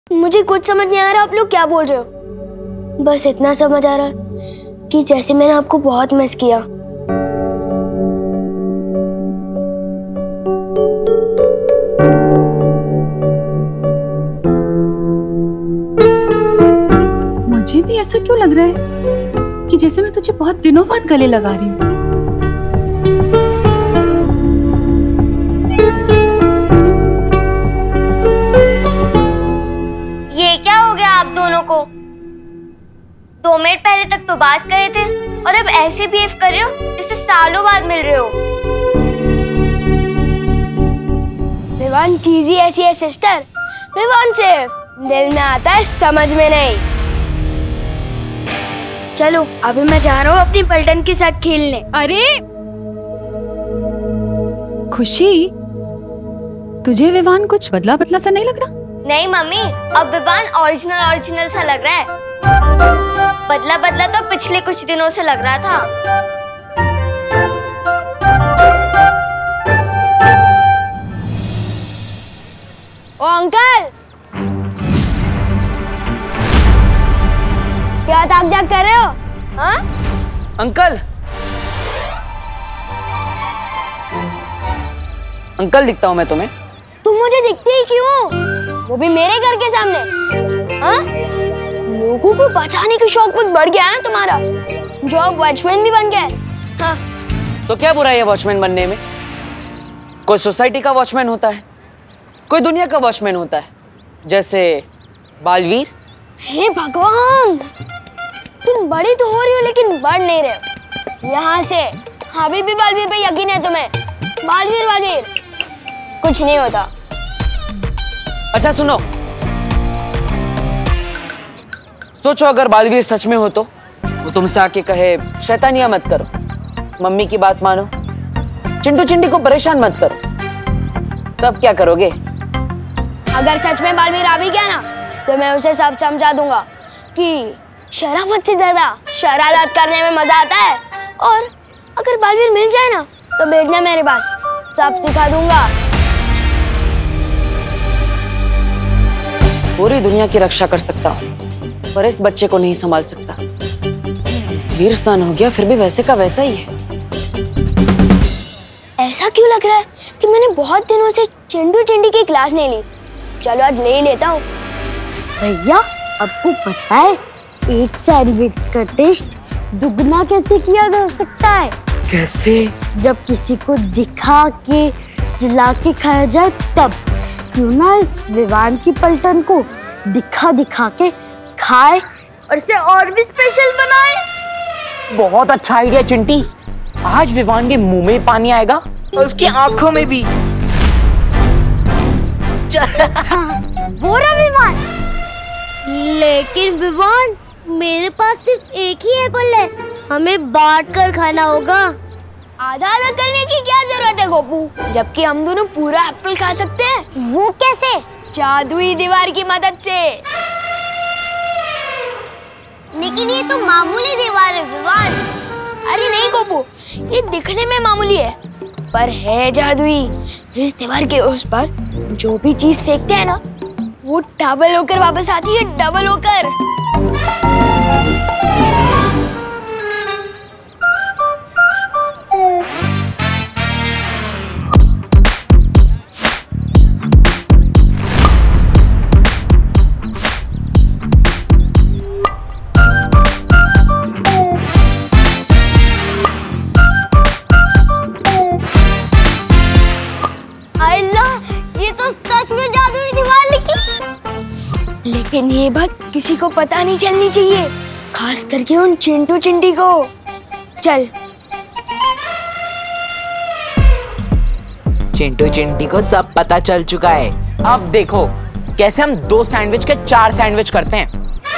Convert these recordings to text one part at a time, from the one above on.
मुझे कुछ समझ नहीं आ रहा आप लोग क्या बोल रहे हो। बस इतना समझ आ रहा है कि जैसे मैंने आपको बहुत मिस किया। मुझे भी ऐसा क्यों लग रहा है कि जैसे मैं तुझे बहुत दिनों बाद गले लगा रही हूँ। ये क्या हो गया आप दोनों को? 2 मिनट पहले तक तो बात कर रहे थे और अब ऐसे बिहेव कर रहे हो जैसे सालों बाद मिल रहे हो। विवान चीज ही ऐसी है सिस्टर। विवान सिर्फ दिल में आता है, समझ में नहीं। चलो अभी मैं जा रहा हूँ अपनी पलटन के साथ खेलने। अरे खुशी, तुझे विवान कुछ बदला बदला सा नहीं लग रहा? नहीं मम्मी, अब विवान ओरिजिनल सा लग रहा है। बदला बदला तो पिछले कुछ दिनों से लग रहा था। ओ अंकल, क्या ताक जाग कर रहे हो? हाँ? अंकल, अंकल दिखता हूँ मैं तुम्हें? तुम मुझे दिखती ही क्यों? वो भी मेरे घर के सामने। हाँ? लोगों को बचाने की शौक बहुत बढ़ गया है तुम्हारा, जो अब वॉचमैन भी बन गए। हाँ? तो क्या बुराई है वॉचमैन बनने में? कोई सोसाइटी का वॉचमैन होता है, कोई दुनिया का वॉचमैन होता है, जैसे बालवीर। हे भगवान, तुम बड़ी तो हो रही हो लेकिन बढ़ नहीं रहे हो। यहाँ से अभी भी बालवीर पे यकीन है तुम्हें? बालवीर कुछ नहीं होता। अच्छा सुनो, सोचो अगर बालवीर सच में हो तो वो तुमसे आके कहे शैतानियां मत करो, मम्मी की बात मानो, चिंटू चिंटी को परेशान मत करो, तब क्या करोगे? अगर सच में बालवीर आ भी गया ना तो मैं उसे सब समझा दूंगा कि शराफत से ज्यादा शरारत करने में मजा आता है। और अगर बालवीर मिल जाए ना तो भेजना मेरे पास, सब सिखा दूंगा। पूरी दुनिया की रक्षा कर सकता हूँ पर इस बच्चे को नहीं संभाल सकता। वीर सन हो गया फिर भी वैसे का वैसा ही है। ऐसा क्यों लग रहा है कि मैंने बहुत दिनों से चिंटू चिंटी की क्लास नहीं ली। चलो आज ले ही लेता हूँ। भैया आपको पता है एक सैंडविच का टेस्ट दुगना कैसे किया जा सकता है? कैसे? जब किसी को दिखा के जला के खाया जाए तब। क्यों ना इस विवान की पलटन को दिखा दिखा के खाए और इसे और भी स्पेशल बनाए। बहुत अच्छा आइडिया चिंटी। आज विवान के मुंह में पानी आएगा और उसकी आंखों में भी। वो रहा विवान। लेकिन विवान मेरे पास सिर्फ एक ही एप्पल है, हमें बांट कर खाना होगा। आधा आधा करने की क्या जरूरत है गोपू, जबकि हम दोनों पूरा एप्पल खा सकते हैं। वो कैसे? जादुई दीवार की मदद से। लेकिन ये तो मामूली दीवार है विवान। अरे नहीं गोपू, ये दिखने में मामूली है पर है जादुई। इस दीवार के उस पर जो भी चीज फेंकते हैं ना वो डबल होकर वापस आती है, डबल होकर। लेकिन ये बात किसी को पता नहीं चलनी चाहिए, खास करके उन चिंटू चिंटी को। चल। चिंटू चिंटी को सब पता चल चुका है। अब देखो कैसे हम 2 सैंडविच के 4 सैंडविच करते हैं।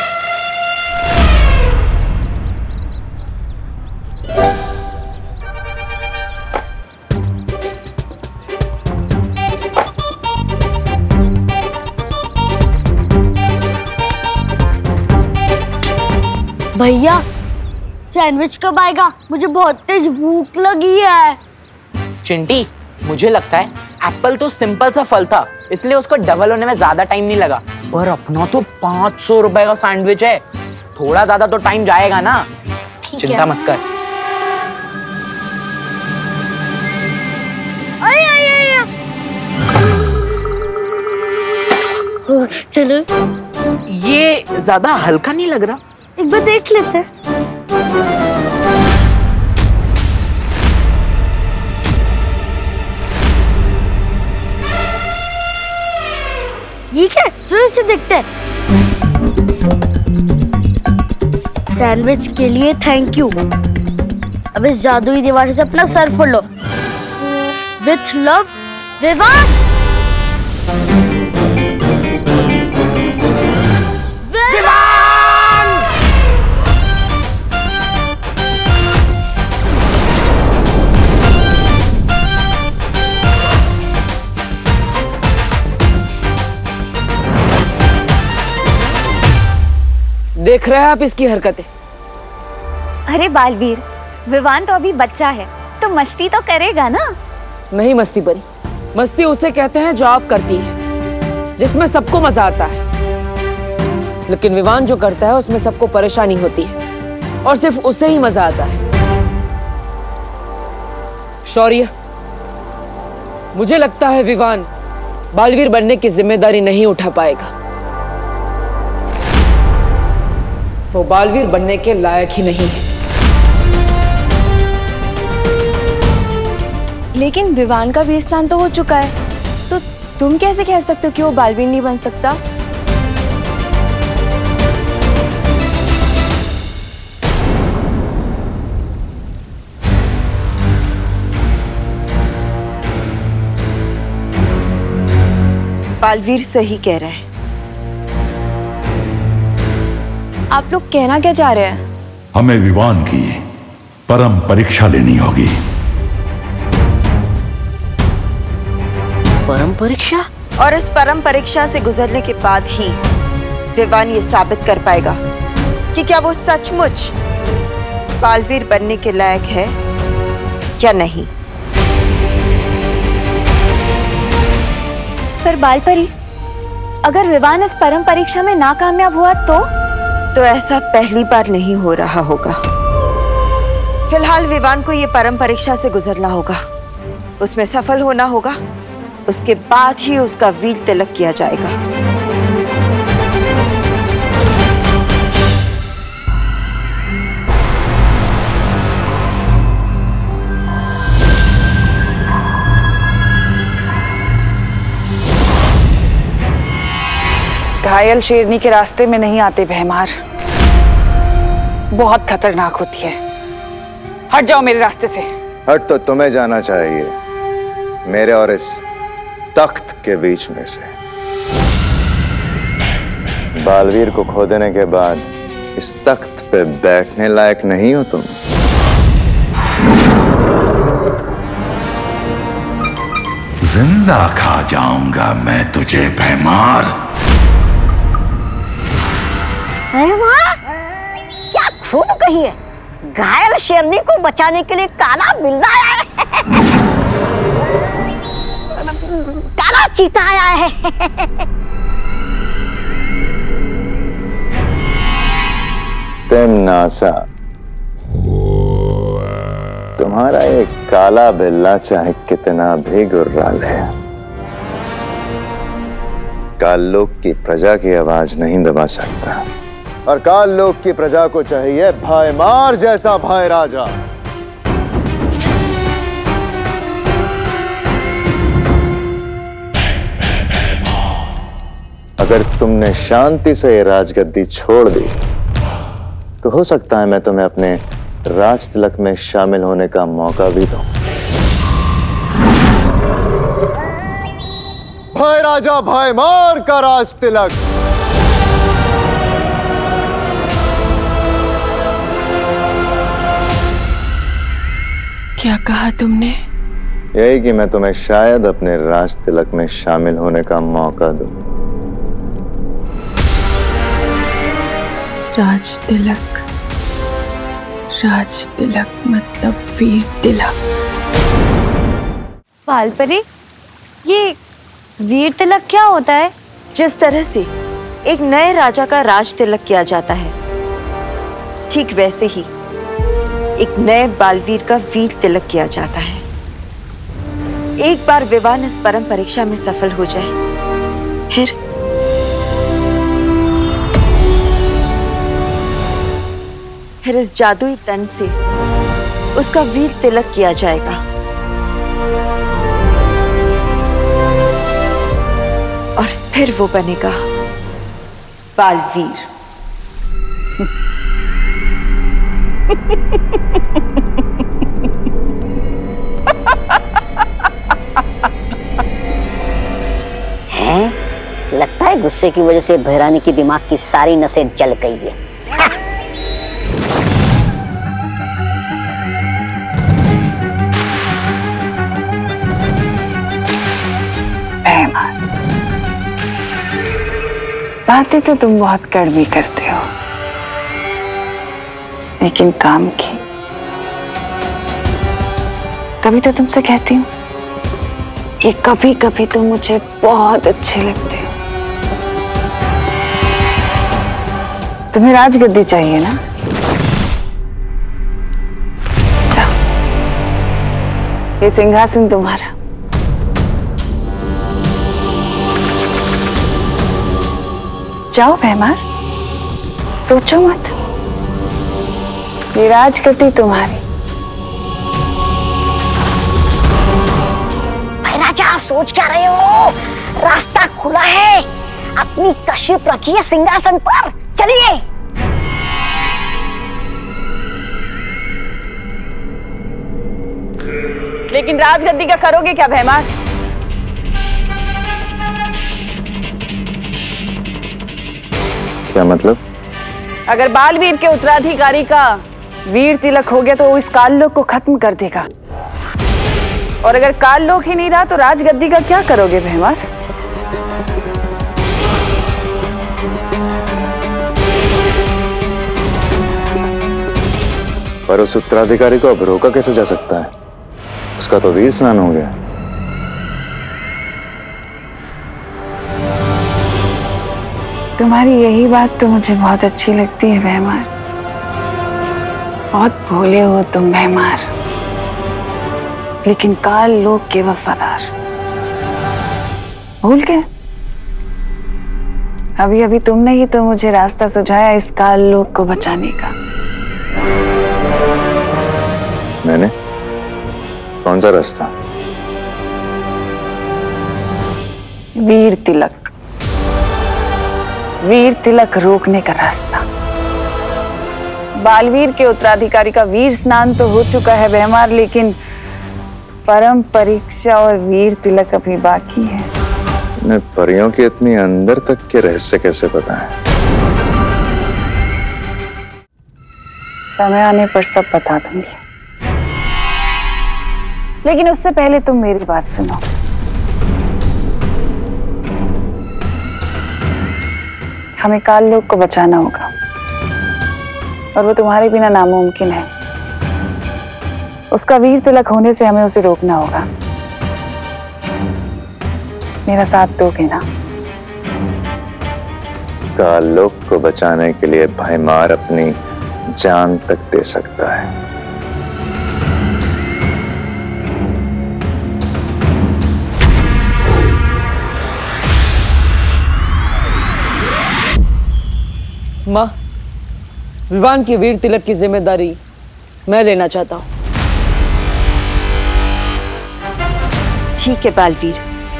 भैया सैंडविच कब आएगा? मुझे बहुत तेज भूख लगी है। चिंटी, मुझे लगता है एप्पल तो सिंपल सा फल था, इसलिए उसको डबल होने में ज्यादा टाइम नहीं लगा। और अपना तो 500 रुपए का सैंडविच है, थोड़ा ज्यादा तो टाइम जाएगा ना। चिंता मत कर। चलो, ये ज्यादा हल्का नहीं लग रहा? एक बार देख लेते हैं। ये क्या? चलो इसे देखते हैं। सैंडविच के लिए थैंक यू। अब इस जादुई दीवार से अपना सर फोड़ लो। With love, Vivaan. देख रहे हैं आप इसकी हरकतें? अरे बालवीर, विवान तो अभी बच्चा है, तो मस्ती तो करेगा ना। नहीं मस्ती परी, मस्ती उसे कहते हैं जो आप करती है, जिसमें सबको मजा आता है। लेकिन विवान जो करता है उसमें सबको परेशानी होती है और सिर्फ उसे ही मजा आता है। शौर्य, मुझे लगता है विवान बालवीर बनने की जिम्मेदारी नहीं उठा पाएगा। वो बालवीर बनने के लायक ही नहीं है। लेकिन विवान का भी स्नान तो हो चुका है, तो तुम कैसे कह सकते हो कि वो बालवीर नहीं बन सकता? बालवीर सही कह रहा है। आप लोग कहना क्या चाह रहे हैं? हमें विवान की परम परीक्षा लेनी होगी। परम परीक्षा? और इस परम परीक्षा से गुजरने के बाद ही विवान ये साबित कर पाएगा कि क्या वो सचमुच बालवीर बनने के लायक है या नहीं। पर बालपरी, अगर विवान इस परम परीक्षा में नाकामयाब हुआ तो ऐसा पहली बार नहीं हो रहा होगा। फिलहाल विवान को ये परम परीक्षा से गुजरना होगा, उसमें सफल होना होगा, उसके बाद ही उसका वीर तिलक किया जाएगा। घायल शेरनी के रास्ते में नहीं आते भैमार, बहुत खतरनाक होती है। हट जाओ मेरे रास्ते से। हट तो तुम्हें जाना चाहिए, मेरे और इस तख्त के बीच में से। बालवीर को खो देने के बाद इस तख्त पे बैठने लायक नहीं हो तुम। जिंदा खा जाऊंगा मैं तुझे भैमार। क्या खून कही है? घायल शेरनी को बचाने के लिए काला बिल्ला आया है। काला चीता आया है। तिमनासा, तुम्हारा ये काला बिल्ला चाहे कितना भी गुर्राल है, काल-लोक की प्रजा की आवाज नहीं दबा सकता। और काल-लोक की प्रजा को चाहिए भाईमार जैसा भाई राजा। अगर तुमने शांति से ये राजगद्दी छोड़ दी तो हो सकता है मैं तुम्हें अपने राज तिलक में शामिल होने का मौका भी दूं। भाई राजा भाईमार का राज तिलक। क्या कहा तुमने? यही कि मैं तुम्हें शायद अपने राज तिलक में शामिल होने का मौका दूं। राज तिलक मतलब वीर तिलक। बालपरी, ये वीर तिलक क्या होता है? जिस तरह से एक नए राजा का राज तिलक किया जाता है, ठीक वैसे ही एक नए बालवीर का वीर तिलक किया जाता है। एक बार विवान इस परम परीक्षा में सफल हो जाए, फिर इस जादुई तन से उसका वीर तिलक किया जाएगा और फिर वो बनेगा बालवीर। हैं? लगता है गुस्से की वजह से भैरानी की दिमाग की सारी नसें जल गई है। बातें तो तुम बहुत कड़वी करते हो, लेकिन काम की कभी तो तुमसे कहती हूँ कि कभी कभी तुम मुझे बहुत अच्छे लगते हो। तुम्हें राजगद्दी चाहिए ना? जाओ, ये सिंहासन तुम्हारा। जाओ भैमार, सोचो मत, ये राजगद्दी तुम्हारी। भैराजा, सोच क्या रहे हो? रास्ता खुला है, अपनी तशरीफ रखिए सिंहासन पर, चलिए। लेकिन राजगद्दी का करोगे क्या भैमार? क्या मतलब? अगर बालवीर के उत्तराधिकारी का वीर तिलक हो गया तो वो इस काल-लोक को खत्म कर देगा, और अगर काल-लोक ही नहीं रहा तो राजगद्दी का क्या करोगे भैमार? पर उस उत्तराधिकारी को अब रोका कैसे जा सकता है? उसका तो वीर स्नान हो गया। तुम्हारी यही बात तो मुझे बहुत अच्छी लगती है भैमार। बहुत भोले हो तुम भैमार, लेकिन काल-लोक के वफादार। भूल गए? अभी अभी तुमने ही तो मुझे रास्ता सुझाया इस काल-लोक को बचाने का। मैंने? कौन सा रास्ता? वीर तिलक। वीर तिलक रोकने का रास्ता। बालवीर के उत्तराधिकारी का वीर स्नान तो हो चुका है भैमार, लेकिन परम परीक्षा और वीर तिलक अभी बाकी है। तुम्हें परियों के इतनी अंदर तक के रहस्य कैसे पता है? समय आने पर सब बता दूंगी, लेकिन उससे पहले तुम मेरी बात सुनो। हमें काल-लोक को बचाना होगा, और वो तुम्हारे बिना नामुमकिन है। उसका वीर तिलक होने से हमें उसे रोकना होगा। मेरा साथ दोगे ना? काल-लोक को बचाने के लिए भैमार अपनी जान तक दे सकता है। माँ, विवान की वीर तिलक की जिम्मेदारी मैं लेना चाहता हूँ। ठीक है बालवीर,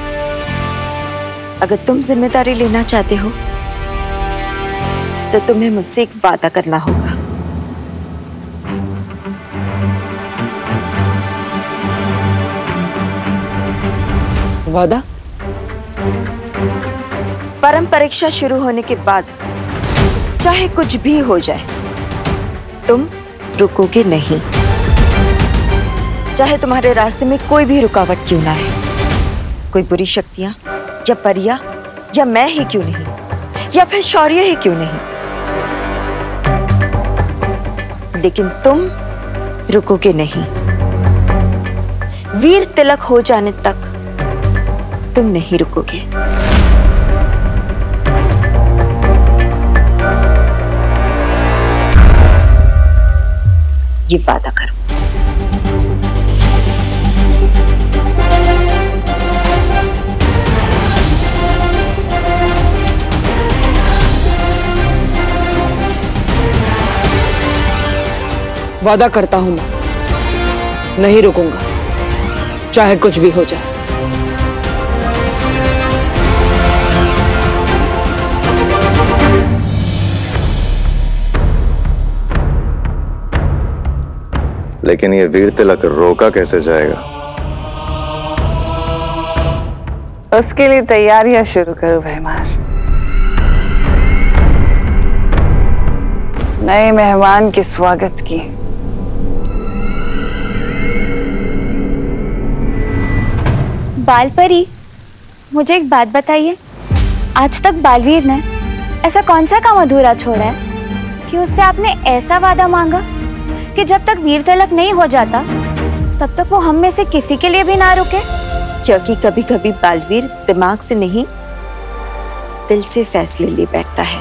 अगर तुम जिम्मेदारी लेना चाहते हो तो तुम्हें मुझसे एक वादा करना होगा। वादा? परम परीक्षा शुरू होने के बाद चाहे कुछ भी हो जाए, तुम रुकोगे नहीं। चाहे तुम्हारे रास्ते में कोई भी रुकावट क्यों ना है, कोई बुरी शक्तियां या परियां या मैं ही क्यों नहीं, या फिर शौर्य ही क्यों नहीं, लेकिन तुम रुकोगे नहीं। वीर तिलक हो जाने तक तुम नहीं रुकोगे। ये वादा करो। वादा करता हूं मैं नहीं रुकूंगा, चाहे कुछ भी हो जाए। लेकिन ये वीर तिलक रोका कैसे जाएगा? उसके लिए तैयारियां शुरू करो भैमार। नए मेहमान के स्वागत की। बालपरी, मुझे एक बात बताइए, आज तक बालवीर ने ऐसा कौन सा काम अधूरा छोड़ा है कि उससे आपने ऐसा वादा मांगा कि जब तक वीर तिलक नहीं हो जाता तब तक वो हम में से किसी के लिए भी ना रुके? क्योंकि कभी कभी बालवीर दिमाग से नहीं दिल से फैसले ले बैठता है।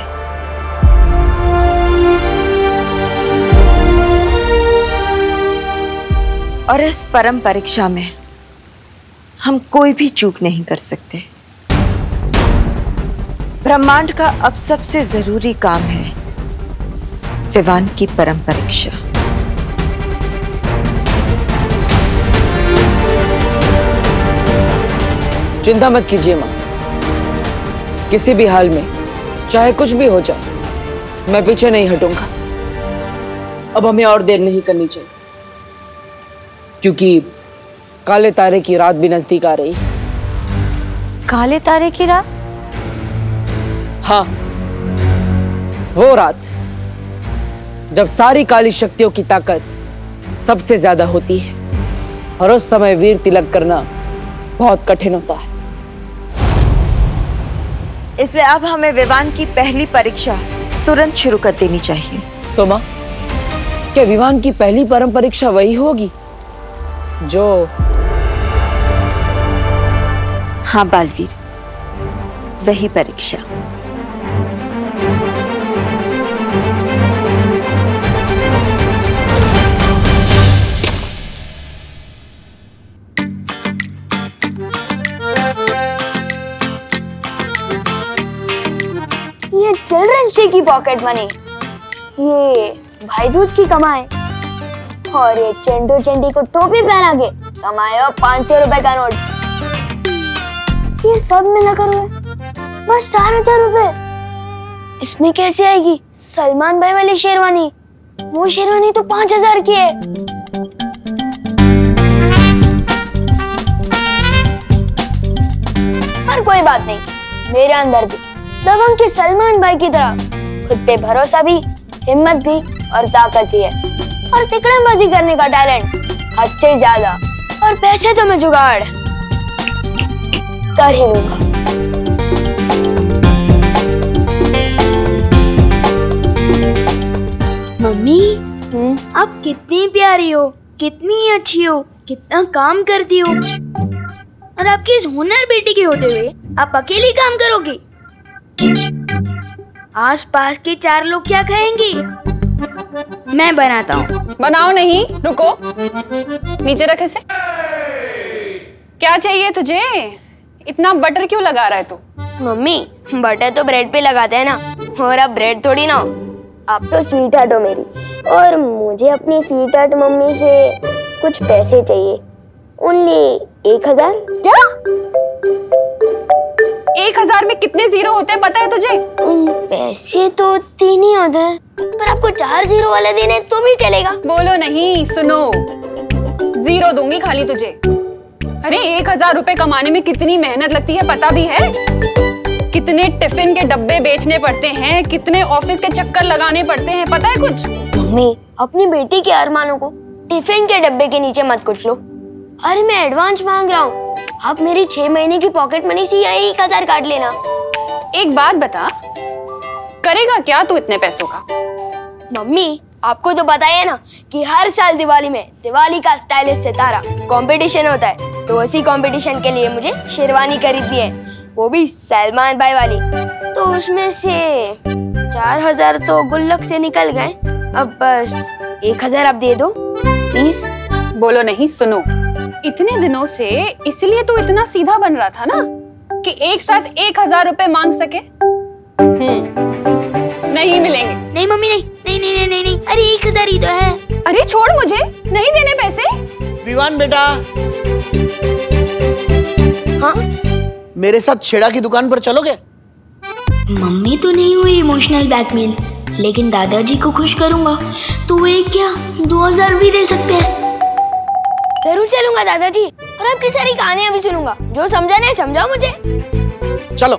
और इस परम परीक्षा में हम कोई भी चूक नहीं कर सकते। ब्रह्मांड का अब सबसे जरूरी काम है विवान की परम परीक्षा। चिंता मत कीजिए मां, किसी भी हाल में चाहे कुछ भी हो जाए मैं पीछे नहीं हटूंगा। अब हमें और देर नहीं करनी चाहिए क्योंकि काले तारे की रात भी नजदीक आ रही। काले तारे की रात? हाँ, वो रात जब सारी काली शक्तियों की ताकत सबसे ज्यादा होती है और उस समय वीर तिलक करना बहुत कठिन होता है। इसलिए अब हमें विवान की पहली परीक्षा तुरंत शुरू कर देनी चाहिए। तो मां, क्या विवान की पहली परम परीक्षा वही होगी जो? हाँ बालवीर, वही परीक्षा। ये चिल्ड्रंस डे की पॉकेट मनी, ये भाई दूज की कमाई और ये चंडू चंडी को टोपी पहना के कमाए 500 रुपए का नोट, ये सब मिलाकर हुए बस 4000 रुपए। इसमें कैसे आएगी सलमान भाई वाली शेरवानी? वो शेरवानी तो 5000 की है। पर कोई बात नहीं, मेरे अंदर भी दबंग के सलमान भाई की तरह खुद पे भरोसा भी, हिम्मत भी और ताकत भी है, और तिकड़मबाजी करने का टैलेंट हद से ज्यादा, और पैसे तो मैं जुगाड़ कर ही लूंगा। मम्मी, आप कितनी प्यारी हो, कितनी अच्छी हो, कितना काम करती हो, और आपकी इस हुनर बेटी के होते हुए आप अकेली काम करोगी? आस पास के 4 लोग क्या कहेंगे? मैं बनाता हूँ। बनाओ नहीं, रुको, नीचे रख इसे। क्या चाहिए तुझे? इतना बटर क्यों लगा रहा है तू? मम्मी, बटर तो ब्रेड पे लगाते हैं ना, और अब ब्रेड थोड़ी ना हो। आप तो स्वीट हार्ट हो मेरी, और मुझे अपनी स्वीट हार्ट मम्मी से कुछ पैसे चाहिए। ओनली 1000। क्या? 1000 में कितने जीरो होते हैं पता है तुझे? पैसे तो 3 ही होते हैं, पर आपको 4 जीरो वाले देने तो भी चलेगा। बोलो नहीं, सुनो, जीरो दूंगी खाली तुझे। अरे 1000 रुपए कमाने में कितनी मेहनत लगती है पता भी है? कितने टिफिन के डब्बे बेचने पड़ते हैं, कितने ऑफिस के चक्कर लगाने पड़ते हैं, पता है कुछ? मम्मी, अपनी बेटी के अरमानों को टिफिन के डब्बे के नीचे मत कुछ लो। अरे मैं एडवांस मांग रहा हूँ, आप मेरी 6 महीने की पॉकेट मनी से यही 1000 काट लेना। एक बात बता, करेगा क्या तू इतने पैसों का? मम्मी, आपको तो पता है ना कि हर साल दिवाली में दिवाली का स्टाइलिश सितारा कंपटीशन होता है। तो उसी कंपटीशन के लिए मुझे शेरवानी खरीदनी है, वो भी सलमान भाई वाली। तो उसमें से 4000 तो गुल्लक से निकल गए, अब बस 1000 आप दे दो प्लीज। बोलो नहीं, सुनो, इतने दिनों से इसलिए तो इतना सीधा बन रहा था ना कि एक साथ 1000 रुपए मांग सके। नहीं मिलेंगे। नहीं मम्मी, नहीं नहीं नहीं नहीं नहीं, अरे 1000 ही तो है। अरे छोड़, मुझे नहीं देने पैसे। विवान बेटा, हाँ मेरे साथ छेड़ा की दुकान पर चलोगे? मम्मी तो नहीं हुई इमोशनल ब्लैकमेल, लेकिन दादाजी को खुश करूंगा तो वो एक क्या 2000 भी दे सकते हैं। जरूर चलूंगा दादाजी, और आपकी सारी कहानियां भी सुनूंगा। जो समझा नहीं समझाओ मुझे। चलो।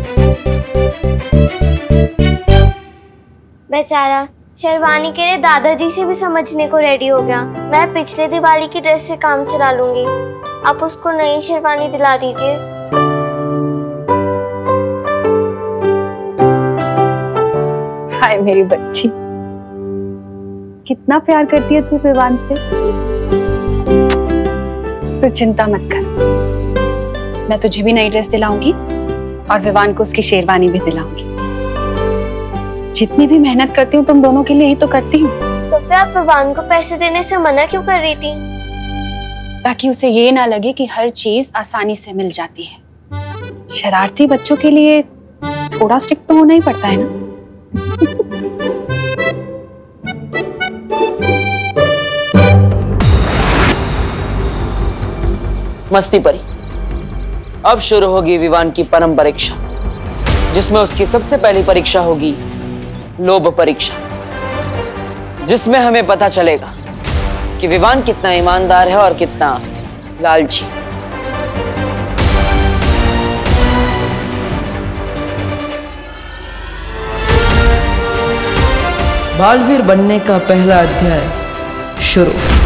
बेचारा शेरवानी के लिए दादाजी से भी समझने को रेडी हो गया। मैं पिछले दिवाली की ड्रेस से काम चला लूंगी, आप उसको नई शेरवानी दिला दीजिए। हाय मेरी बच्ची, कितना प्यार करती है तू विवान से। तू चिंता मत कर, मैं तुझे भी नई ड्रेस दिलाऊंगी और विवान को उसकी शेरवानी भी दिलाऊंगी। जितनी भी मेहनत करती हूँ तुम दोनों के लिए ही तो करती हूँ। तो फिर आप विवान को पैसे देने से मना क्यों कर रही थी? ताकि उसे ये ना लगे कि हर चीज आसानी से मिल जाती है। शरारती बच्चों के लिए थोड़ा स्ट्रिक्ट तो होना ही पड़ता है ना। मस्ती परी, अब शुरू होगी विवान की परम परीक्षा, जिसमें उसकी सबसे पहली परीक्षा होगी लोभ परीक्षा, जिसमें हमें पता चलेगा कि विवान कितना ईमानदार है और कितना लालची। बालवीर बनने का पहला अध्याय शुरू।